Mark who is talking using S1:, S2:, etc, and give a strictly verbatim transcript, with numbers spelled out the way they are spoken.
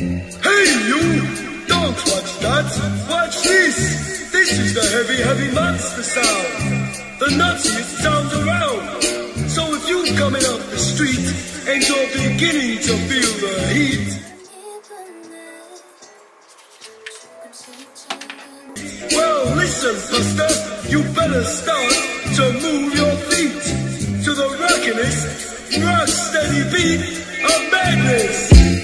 S1: Hey you! Don't watch that! Watch this! This is the heavy, heavy monster sound! The nuttiest sound around! So if you coming up the street and you're beginning to feel the heat, well listen, Buster, you better start to move your feet to the rockinest, rock steady beat of madness!